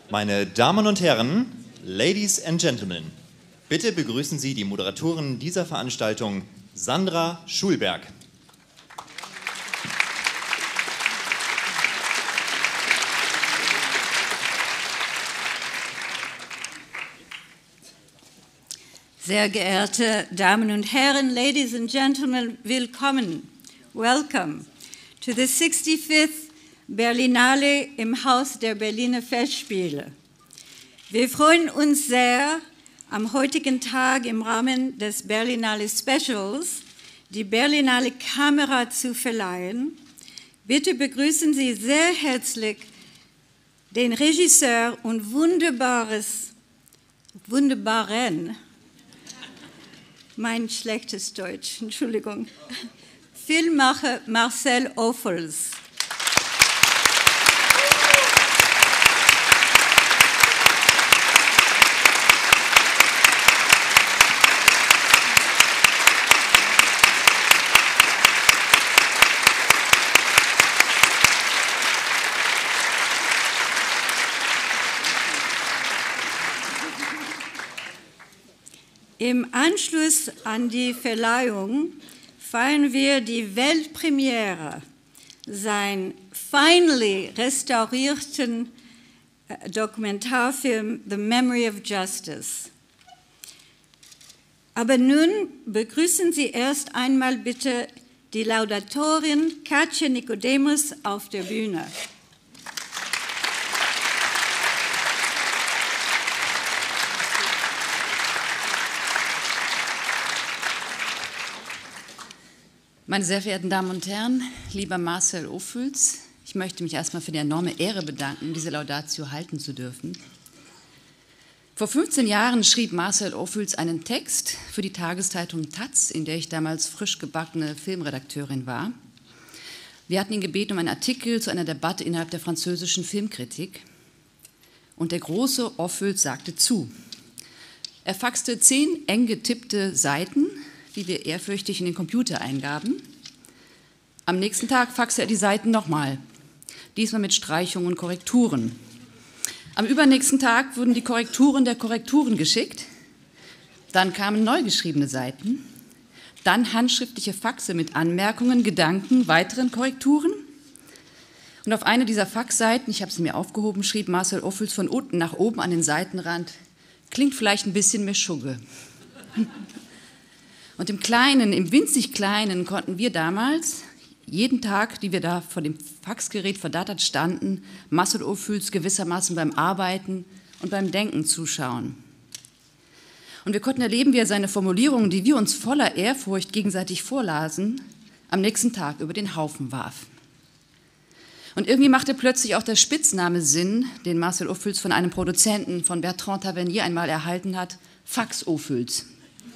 Meine Damen und Herren, Ladies and Gentlemen, bitte begrüßen Sie die Moderatorin dieser Veranstaltung, Sandra Schulberg. Sehr geehrte Damen und Herren, Ladies and Gentlemen, willkommen, welcome to the 65th Berlinale im Haus der Berliner Festspiele. Wir freuen uns sehr, am heutigen Tag im Rahmen des Berlinale Specials die Berlinale Kamera zu verleihen. Bitte begrüßen Sie sehr herzlich den Regisseur und mein schlechtes Deutsch, Entschuldigung, Filmemacher Marcel Ophuls. Im Anschluss an die Verleihung feiern wir die Weltpremiere seinen finally restaurierten Dokumentarfilm The Memory of Justice. Aber nun begrüßen Sie erst einmal bitte die Laudatorin Katja Nikodemus auf der Bühne. Meine sehr verehrten Damen und Herren, lieber Marcel Ophuls, ich möchte mich erstmal für die enorme Ehre bedanken, diese Laudatio halten zu dürfen. Vor 15 Jahren schrieb Marcel Ophuls einen Text für die Tageszeitung taz, in der ich damals frisch gebackene Filmredakteurin war. Wir hatten ihn gebeten um einen Artikel zu einer Debatte innerhalb der französischen Filmkritik. Und der große Ophuls sagte zu. Er faxte 10 eng getippte Seiten, die wir ehrfürchtig in den Computer eingaben. Am nächsten Tag faxte er die Seiten nochmal, diesmal mit Streichungen und Korrekturen. Am übernächsten Tag wurden die Korrekturen der Korrekturen geschickt, dann kamen neu geschriebene Seiten, dann handschriftliche Faxe mit Anmerkungen, Gedanken, weiteren Korrekturen. Und auf eine dieser Faxseiten, ich habe sie mir aufgehoben, schrieb Marcel Ophuls von unten nach oben an den Seitenrand, klingt vielleicht ein bisschen Meschugge. Und im Kleinen, im winzig Kleinen konnten wir damals, jeden Tag, die wir da vor dem Faxgerät verdattert standen, Marcel Ophuls gewissermaßen beim Arbeiten und beim Denken zuschauen. Und wir konnten erleben, wie er seine Formulierungen, die wir uns voller Ehrfurcht gegenseitig vorlasen, am nächsten Tag über den Haufen warf. Und irgendwie machte plötzlich auch der Spitzname Sinn, den Marcel Ophuls von einem Produzenten, von Bertrand Tavernier einmal erhalten hat, Fax Ophuls.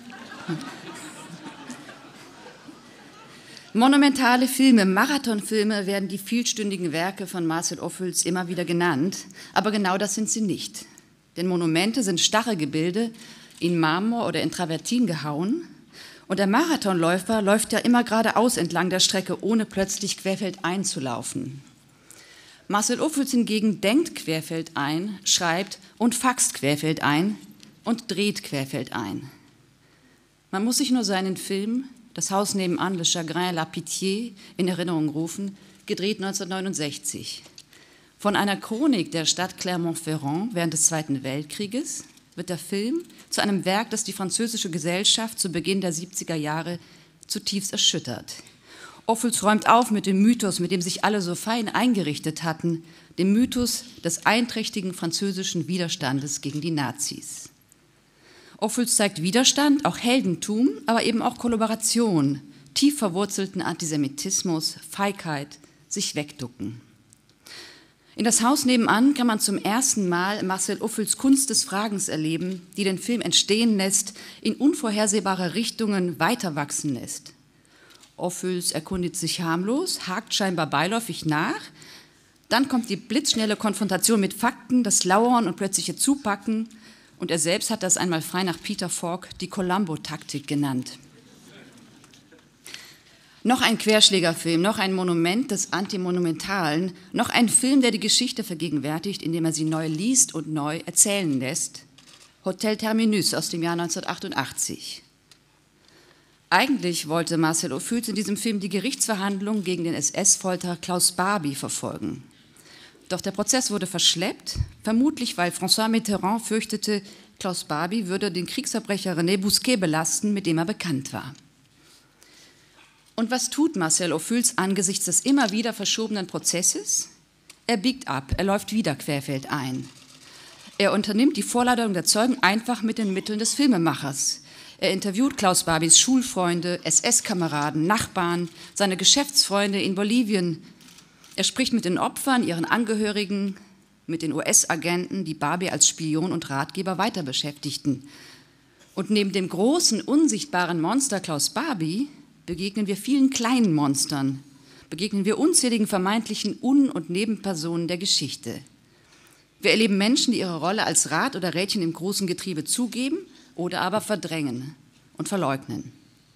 Monumentale Filme, Marathonfilme werden die vielstündigen Werke von Marcel Ophuls immer wieder genannt, aber genau das sind sie nicht. Denn Monumente sind starre Gebilde, in Marmor oder in Travertin gehauen, und der Marathonläufer läuft ja immer geradeaus entlang der Strecke, ohne plötzlich querfeldein zu laufen. Marcel Ophuls hingegen denkt querfeldein, schreibt und faxt querfeldein und dreht querfeldein. Man muss sich nur seinen Film Das Haus nebenan, Le Chagrin, La Pitié, in Erinnerung rufen, gedreht 1969. Von einer Chronik der Stadt Clermont-Ferrand während des Zweiten Weltkrieges wird der Film zu einem Werk, das die französische Gesellschaft zu Beginn der 70er Jahre zutiefst erschüttert. Ophuls räumt auf mit dem Mythos, mit dem sich alle so fein eingerichtet hatten, dem Mythos des einträchtigen französischen Widerstandes gegen die Nazis. Ophuls zeigt Widerstand, auch Heldentum, aber eben auch Kollaboration, tief verwurzelten Antisemitismus, Feigheit, sich wegducken. In Das Haus nebenan kann man zum ersten Mal Marcel Ophuls Kunst des Fragens erleben, die den Film entstehen lässt, in unvorhersehbare Richtungen weiterwachsen lässt. Ophuls erkundigt sich harmlos, hakt scheinbar beiläufig nach, dann kommt die blitzschnelle Konfrontation mit Fakten, das Lauern und plötzliche Zupacken. Und er selbst hat das einmal frei nach Peter Falk die Columbo-Taktik genannt. Noch ein Querschlägerfilm, noch ein Monument des Antimonumentalen, noch ein Film, der die Geschichte vergegenwärtigt, indem er sie neu liest und neu erzählen lässt. Hotel Terminus aus dem Jahr 1988. Eigentlich wollte Marcel Ophuls in diesem Film die Gerichtsverhandlung gegen den SS-Folterer Klaus Barbie verfolgen. Doch der Prozess wurde verschleppt, vermutlich weil François Mitterrand fürchtete, Klaus Barbie würde den Kriegsverbrecher René Bousquet belasten, mit dem er bekannt war. Und was tut Marcel Ophuls angesichts des immer wieder verschobenen Prozesses? Er biegt ab, er läuft wieder querfeldein. Er unternimmt die Vorladung der Zeugen einfach mit den Mitteln des Filmemachers. Er interviewt Klaus Barbies Schulfreunde, SS-Kameraden, Nachbarn, seine Geschäftsfreunde in Bolivien. Er spricht mit den Opfern, ihren Angehörigen, mit den US-Agenten, die Barbie als Spion und Ratgeber weiter beschäftigten. Und neben dem großen, unsichtbaren Monster Klaus Barbie begegnen wir vielen kleinen Monstern, begegnen wir unzähligen vermeintlichen Un- und Nebenpersonen der Geschichte. Wir erleben Menschen, die ihre Rolle als Rad oder Rädchen im großen Getriebe zugeben oder aber verdrängen und verleugnen.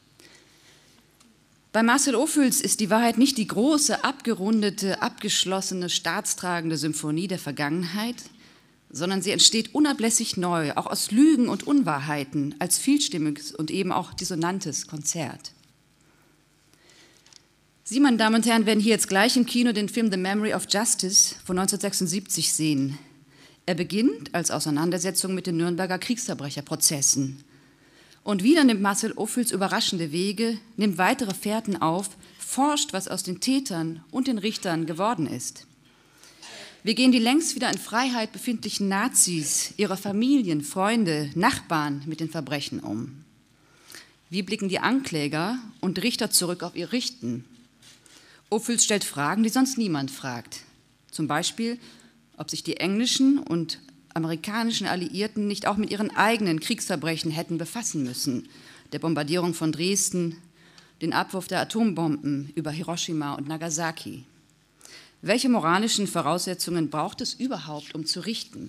Bei Marcel Ophuls ist die Wahrheit nicht die große, abgerundete, abgeschlossene, staatstragende Symphonie der Vergangenheit, sondern sie entsteht unablässig neu, auch aus Lügen und Unwahrheiten, als vielstimmiges und eben auch dissonantes Konzert. Sie, meine Damen und Herren, werden hier jetzt gleich im Kino den Film The Memory of Justice von 1976 sehen. Er beginnt als Auseinandersetzung mit den Nürnberger Kriegsverbrecherprozessen. Und wieder nimmt Marcel Ophuls überraschende Wege, nimmt weitere Fährten auf, forscht, was aus den Tätern und den Richtern geworden ist. Wir gehen die längst wieder in Freiheit befindlichen Nazis, ihre Familien, Freunde, Nachbarn mit den Verbrechen um. Wie blicken die Ankläger und Richter zurück auf ihr Richten? Ophuls stellt Fragen, die sonst niemand fragt. Zum Beispiel, ob sich die englischen und amerikanischen Alliierten nicht auch mit ihren eigenen Kriegsverbrechen hätten befassen müssen. Der Bombardierung von Dresden, den Abwurf der Atombomben über Hiroshima und Nagasaki. Welche moralischen Voraussetzungen braucht es überhaupt, um zu richten?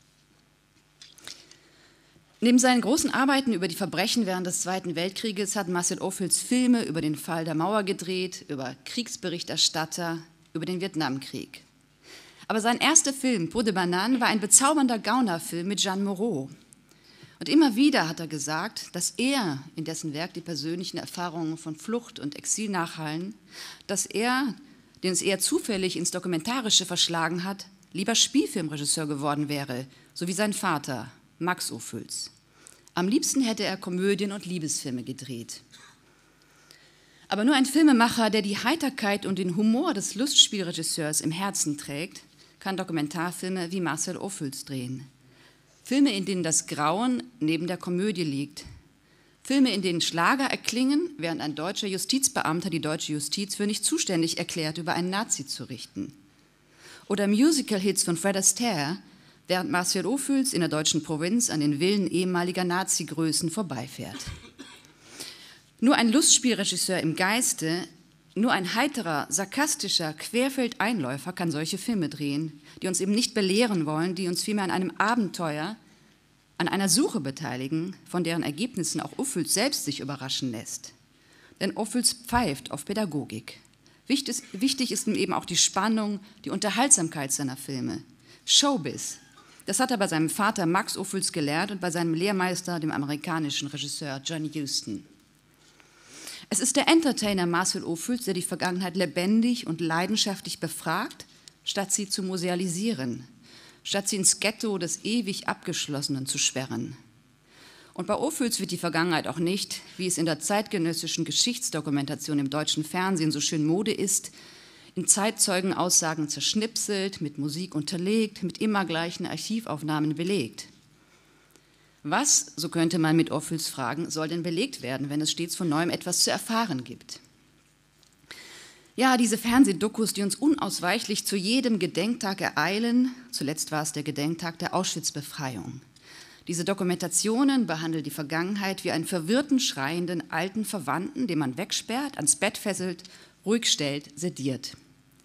Neben seinen großen Arbeiten über die Verbrechen während des Zweiten Weltkrieges hat Marcel Ophuls Filme über den Fall der Mauer gedreht, über Kriegsberichterstatter, über den Vietnamkrieg. Aber sein erster Film, Peau de Banane, war ein bezaubernder Gaunerfilm mit Jeanne Moreau. Und immer wieder hat er gesagt, dass er, in dessen Werk die persönlichen Erfahrungen von Flucht und Exil nachhallen, dass er, den es eher zufällig ins Dokumentarische verschlagen hat, lieber Spielfilmregisseur geworden wäre, so wie sein Vater, Max Ophuls. Am liebsten hätte er Komödien und Liebesfilme gedreht. Aber nur ein Filmemacher, der die Heiterkeit und den Humor des Lustspielregisseurs im Herzen trägt, kann Dokumentarfilme wie Marcel Ophuls drehen. Filme, in denen das Grauen neben der Komödie liegt. Filme, in denen Schlager erklingen, während ein deutscher Justizbeamter die deutsche Justiz für nicht zuständig erklärt, über einen Nazi zu richten. Oder Musical-Hits von Fred Astaire, während Marcel Ophuls in der deutschen Provinz an den Villen ehemaliger Nazi-Größen vorbeifährt. Nur ein Lustspielregisseur im Geiste, nur ein heiterer, sarkastischer Querfeldeinläufer kann solche Filme drehen, die uns eben nicht belehren wollen, die uns vielmehr an einem Abenteuer, an einer Suche beteiligen, von deren Ergebnissen auch Ophuls selbst sich überraschen lässt. Denn Ophuls pfeift auf Pädagogik. Wichtig ist ihm eben auch die Spannung, die Unterhaltsamkeit seiner Filme. Showbiz. Das hat er bei seinem Vater Max Ophuls gelernt und bei seinem Lehrmeister, dem amerikanischen Regisseur John Huston. Es ist der Entertainer Marcel Ophuls, der die Vergangenheit lebendig und leidenschaftlich befragt, statt sie zu musealisieren, statt sie ins Ghetto des ewig Abgeschlossenen zu sperren. Und bei Ophuls wird die Vergangenheit auch nicht, wie es in der zeitgenössischen Geschichtsdokumentation im deutschen Fernsehen so schön Mode ist, in Zeitzeugenaussagen zerschnipselt, mit Musik unterlegt, mit immer gleichen Archivaufnahmen belegt. Was, so könnte man mit Ophuls fragen, soll denn belegt werden, wenn es stets von Neuem etwas zu erfahren gibt? Ja, diese Fernsehdokus, die uns unausweichlich zu jedem Gedenktag ereilen, zuletzt war es der Gedenktag der Auschwitz-Befreiung. Diese Dokumentationen behandeln die Vergangenheit wie einen verwirrten, schreienden, alten Verwandten, den man wegsperrt, ans Bett fesselt, ruhig stellt, sediert.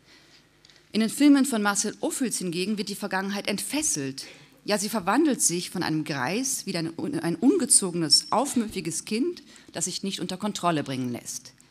In den Filmen von Marcel Ophuls hingegen wird die Vergangenheit entfesselt. Ja, sie verwandelt sich von einem Greis wieder in ein ungezogenes, aufmüpfiges Kind, das sich nicht unter Kontrolle bringen lässt.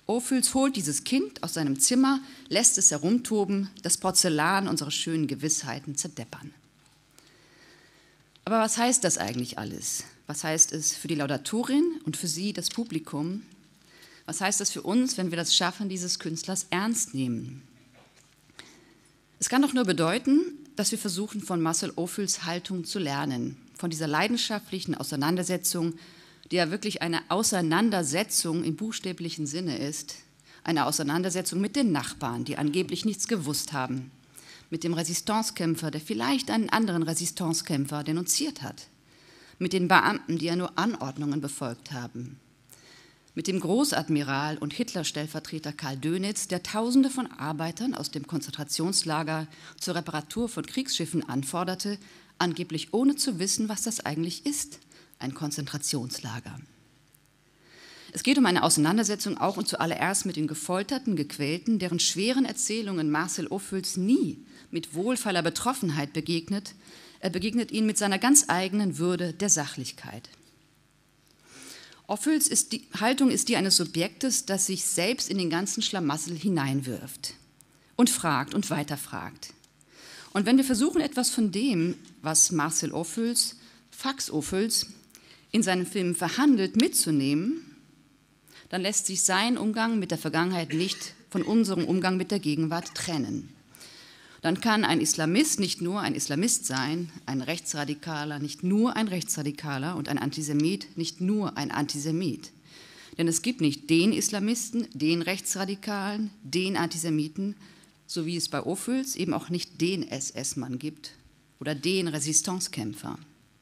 Ophuls holt dieses Kind aus seinem Zimmer, lässt es herumtoben, das Porzellan unserer schönen Gewissheiten zerdeppern. Aber was heißt das eigentlich alles? Was heißt es für die Laudatorin und für Sie, das Publikum? Was heißt das für uns, wenn wir das Schaffen dieses Künstlers ernst nehmen? Es kann doch nur bedeuten, dass wir versuchen, von Marcel Ophuls Haltung zu lernen, von dieser leidenschaftlichen Auseinandersetzung, die ja wirklich eine Auseinandersetzung im buchstäblichen Sinne ist, eine Auseinandersetzung mit den Nachbarn, die angeblich nichts gewusst haben, mit dem Resistancekämpfer, der vielleicht einen anderen Resistancekämpfer denunziert hat, mit den Beamten, die ja nur Anordnungen befolgt haben, mit dem Großadmiral und Hitler-Stellvertreter Karl Dönitz, der Tausende von Arbeitern aus dem Konzentrationslager zur Reparatur von Kriegsschiffen anforderte, angeblich ohne zu wissen, was das eigentlich ist, ein Konzentrationslager. Es geht um eine Auseinandersetzung auch und zuallererst mit den Gefolterten, Gequälten, deren schweren Erzählungen Marcel Ophuls nie mit wohlfeiler Betroffenheit begegnet. Er begegnet ihnen mit seiner ganz eigenen Würde der Sachlichkeit. Ophuls Haltung ist die eines Subjektes, das sich selbst in den ganzen Schlamassel hineinwirft und fragt und weiterfragt. Und wenn wir versuchen, etwas von dem, was Marcel Ophuls, Fax Ophuls, in seinen Filmen verhandelt, mitzunehmen, dann lässt sich sein Umgang mit der Vergangenheit nicht von unserem Umgang mit der Gegenwart trennen. Dann kann ein Islamist nicht nur ein Islamist sein, ein Rechtsradikaler nicht nur ein Rechtsradikaler und ein Antisemit nicht nur ein Antisemit. Denn es gibt nicht den Islamisten, den Rechtsradikalen, den Antisemiten, so wie es bei Ophuls eben auch nicht den SS-Mann gibt oder den Resistancekämpfer.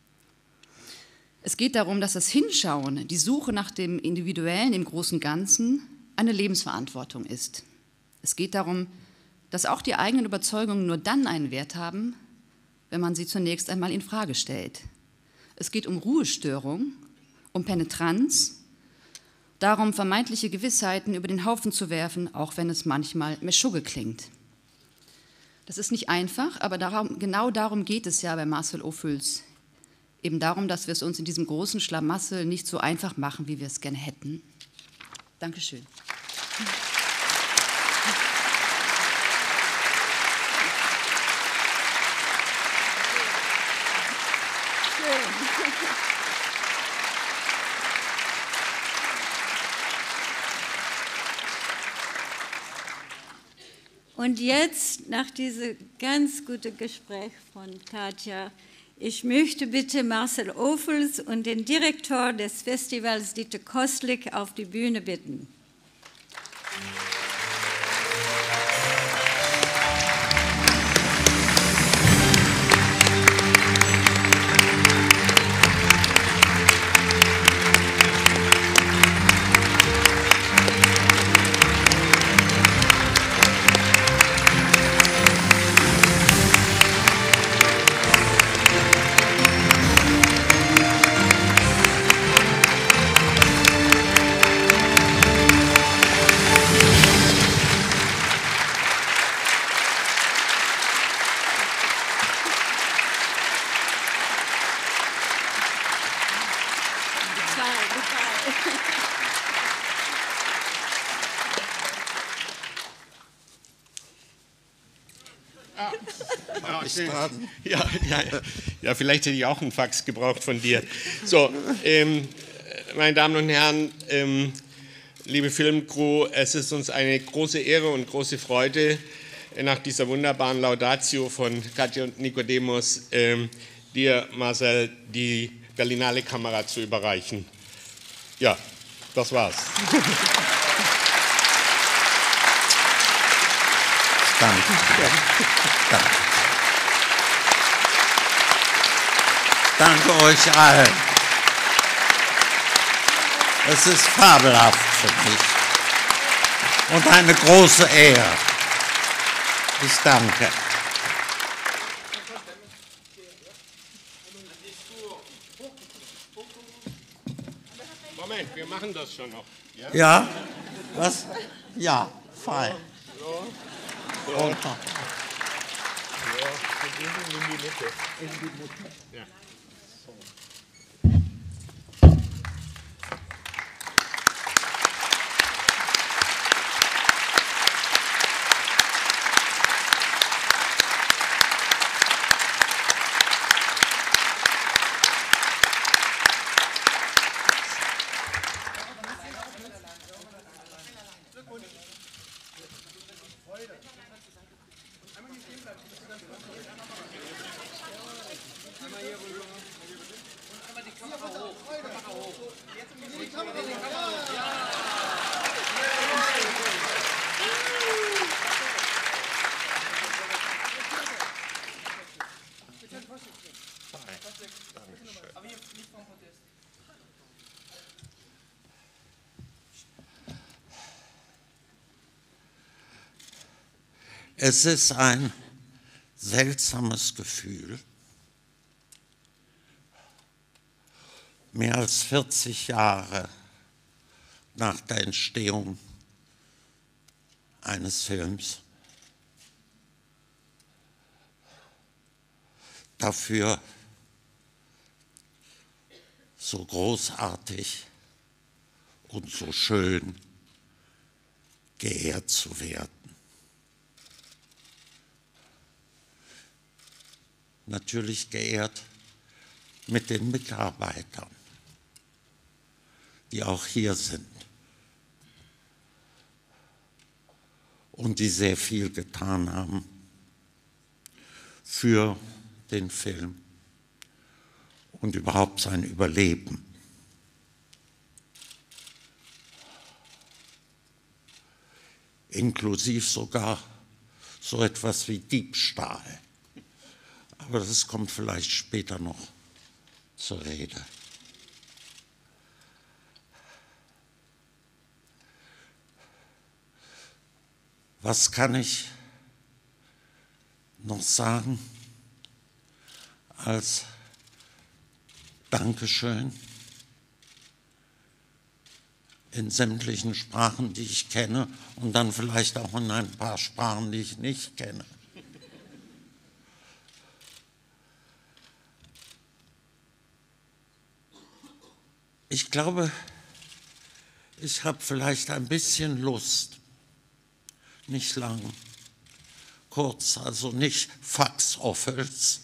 Es geht darum, dass das Hinschauen, die Suche nach dem Individuellen im großen Ganzen eine Lebensverantwortung ist. Es geht darum, dass auch die eigenen Überzeugungen nur dann einen Wert haben, wenn man sie zunächst einmal in Frage stellt. Es geht um Ruhestörung, um Penetranz, darum, vermeintliche Gewissheiten über den Haufen zu werfen, auch wenn es manchmal Meschugge klingt. Das ist nicht einfach, aber genau darum geht es ja bei Marcel Ophuls. Eben darum, dass wir es uns in diesem großen Schlamassel nicht so einfach machen, wie wir es gerne hätten. Dankeschön. Und jetzt, nach diesem ganz guten Gespräch von Katja, ich möchte bitte Marcel Ophuls und den Direktor des Festivals, Dieter Kostlik, auf die Bühne bitten. Ja, vielleicht hätte ich auch einen Fax gebraucht von dir. So, meine Damen und Herren, liebe Filmcrew, es ist uns eine große Ehre und große Freude, nach dieser wunderbaren Laudatio von Katja und Nicodemus, dir, Marcel, die Berlinale Kamera zu überreichen. Ja, das war's. Danke. Danke. Danke euch allen. Es ist fabelhaft für mich und eine große Ehre. Ich danke. Moment, wir machen das schon noch. Ja? Ja? Was? Ja, fein. So. Runter. Ja, in die Mitte. In die Mitte. Ja. Es ist ein seltsames Gefühl, mehr als 40 Jahre nach der Entstehung eines Films dafür so großartig und so schön geehrt zu werden. Natürlich geehrt mit den Mitarbeitern, die auch hier sind und die sehr viel getan haben für den Film und überhaupt sein Überleben. Inklusive sogar so etwas wie Diebstahl. Aber das kommt vielleicht später noch zur Rede. Was kann ich noch sagen als Dankeschön in sämtlichen Sprachen, die ich kenne und dann vielleicht auch in ein paar Sprachen, die ich nicht kenne? Ich glaube, ich habe vielleicht ein bisschen Lust, nicht lang, kurz, also nicht Faxoffels,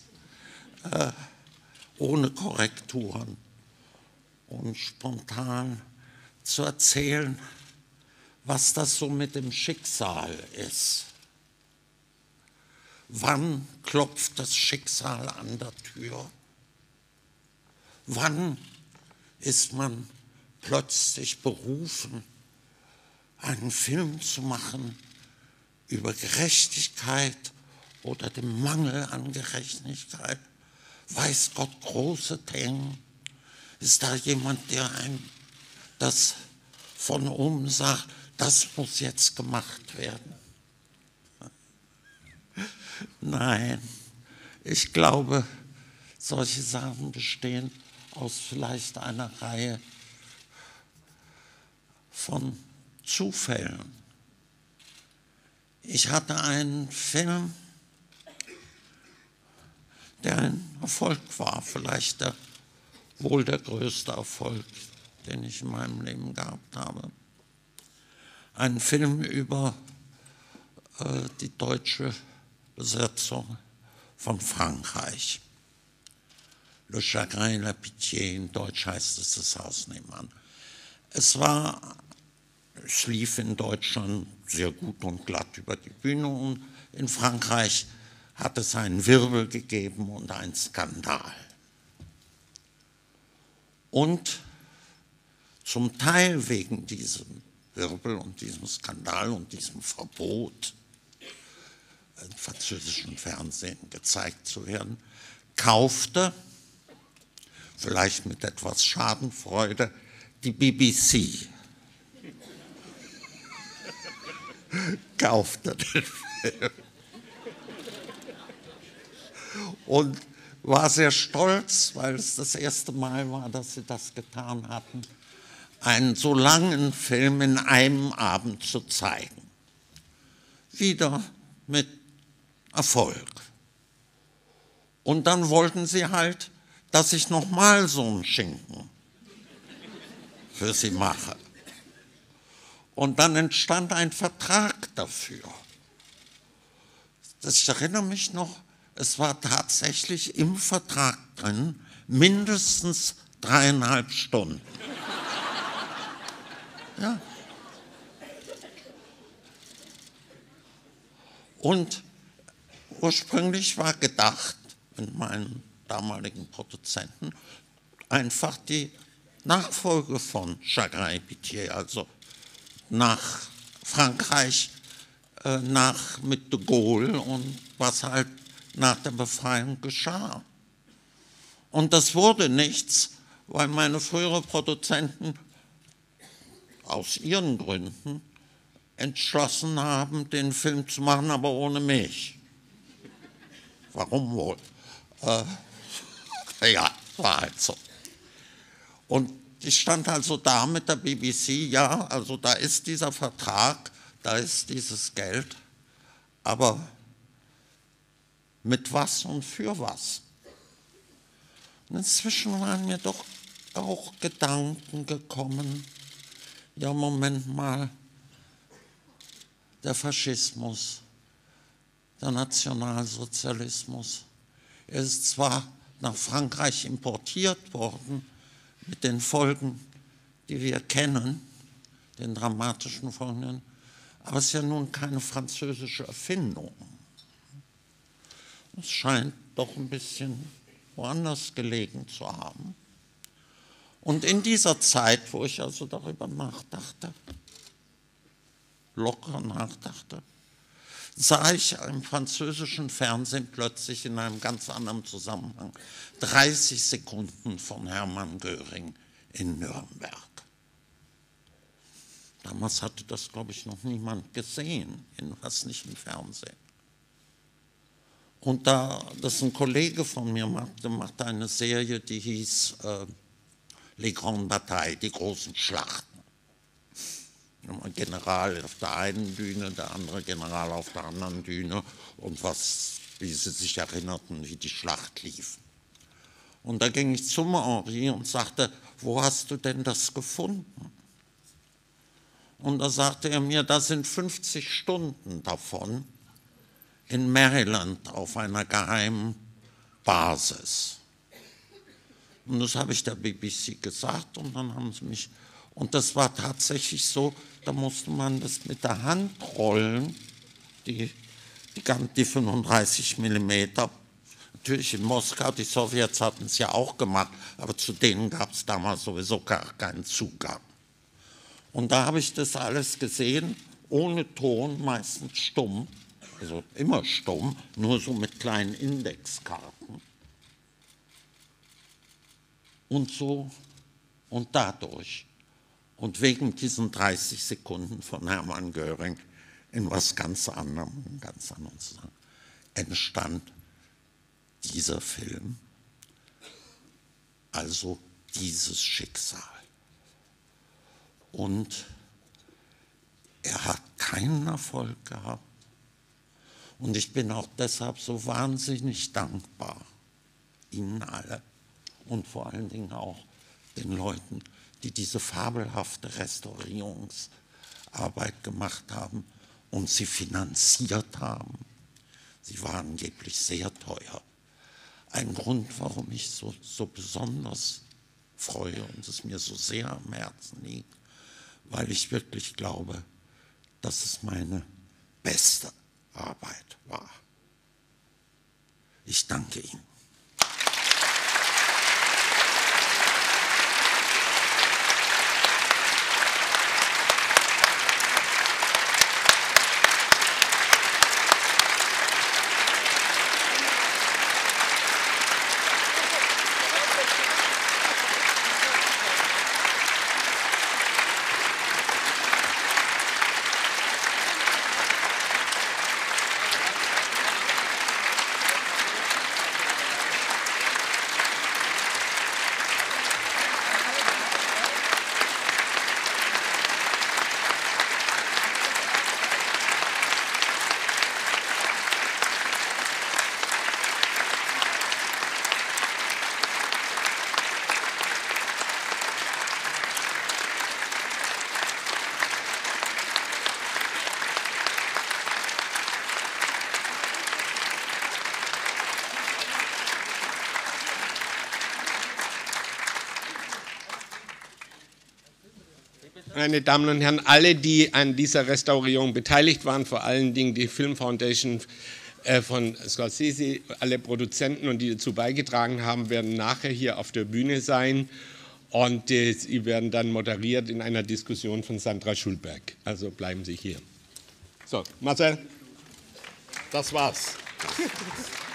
ohne Korrekturen und spontan zu erzählen, was das so mit dem Schicksal ist. Wann klopft das Schicksal an der Tür? Wann ist man plötzlich berufen, einen Film zu machen über Gerechtigkeit oder den Mangel an Gerechtigkeit? Weiß Gott, große Themen. Ist da jemand, der einem das von oben sagt, das muss jetzt gemacht werden? Nein, ich glaube, solche Sachen bestehen aus vielleicht einer Reihe von Zufällen. Ich hatte einen Film, der ein Erfolg war, vielleicht wohl der größte Erfolg, den ich in meinem Leben gehabt habe. Ein Film über die deutsche Besetzung von Frankreich. Le Chagrin, la Pitié, in Deutsch heißt es das Haus nebenan. Es lief in Deutschland sehr gut und glatt über die Bühne und in Frankreich hat es einen Wirbel gegeben und einen Skandal. Und zum Teil wegen diesem Wirbel und diesem Skandal und diesem Verbot, im französischen Fernsehen gezeigt zu werden, kaufte, vielleicht mit etwas Schadenfreude, die BBC. Kaufte den Film. Und war sehr stolz, weil es das erste Mal war, dass sie das getan hatten, einen so langen Film in einem Abend zu zeigen. Wieder mit Erfolg. Und dann wollten sie halt, dass ich nochmal so einen Schinken für sie mache. Und dann entstand ein Vertrag dafür. Ich erinnere mich noch, es war tatsächlich im Vertrag drin, mindestens 3,5 Stunden. Ja. Und ursprünglich war gedacht, mit meinen damaligen Produzenten, einfach die Nachfolge von Chagrin et Pitié, also nach Frankreich, mit de Gaulle und was halt nach der Befreiung geschah. Und das wurde nichts, weil meine früheren Produzenten aus ihren Gründen entschlossen haben, den Film zu machen, aber ohne mich. Warum wohl? Ja, war halt so. Und ich stand also da mit der BBC, ja, also da ist dieser Vertrag, da ist dieses Geld, aber mit was und für was? Und inzwischen waren mir doch auch Gedanken gekommen, ja, Moment mal, der Faschismus, der Nationalsozialismus, er ist zwar nach Frankreich importiert worden, mit den Folgen, die wir kennen, den dramatischen Folgen, aber es ist ja nun keine französische Erfindung. Es scheint doch ein bisschen woanders gelegen zu haben. Und in dieser Zeit, wo ich also darüber nachdachte, locker nachdachte, sah ich im französischen Fernsehen plötzlich in einem ganz anderen Zusammenhang 30 Sekunden von Hermann Göring in Nürnberg. Damals hatte das, glaube ich, noch niemand gesehen, jedenfalls nicht im Fernsehen. Und da das ein Kollege von mir machte eine Serie, die hieß Les Grandes Batailles, die großen Schlachten. Ein General auf der einen Bühne, der andere General auf der anderen Bühne und wie sie sich erinnerten, wie die Schlacht lief. Und da ging ich zum Henri und sagte, wo hast du denn das gefunden? Und da sagte er mir, da sind 50 Stunden davon in Maryland auf einer geheimen Basis. Und das habe ich der BBC gesagt und dann haben sie mich, und das war tatsächlich so, da musste man das mit der Hand rollen, die 35 Millimeter. Natürlich in Moskau, die Sowjets hatten es ja auch gemacht, aber zu denen gab es damals sowieso gar keinen Zugang. Und da habe ich das alles gesehen, ohne Ton, meistens stumm, also immer stumm, nur so mit kleinen Indexkarten. Und so und dadurch und wegen diesen 30 Sekunden von Hermann Göring in was ganz anderem zusammen entstand dieser Film, also dieses Schicksal. Und er hat keinen Erfolg gehabt. Und ich bin auch deshalb so wahnsinnig dankbar, Ihnen alle und vor allen Dingen auch den Leuten, die diese fabelhafte Restaurierungsarbeit gemacht haben und sie finanziert haben. Sie waren angeblich sehr teuer. Ein Grund, warum ich so besonders freue und es mir so sehr am Herzen liegt, weil ich wirklich glaube, dass es meine beste Arbeit war. Ich danke Ihnen. Meine Damen und Herren, alle, die an dieser Restaurierung beteiligt waren, vor allen Dingen die Film Foundation von Scorsese, alle Produzenten und die dazu beigetragen haben, werden nachher hier auf der Bühne sein und sie werden dann moderiert in einer Diskussion von Sandra Schulberg. Also bleiben Sie hier. So, Marcel, das war's.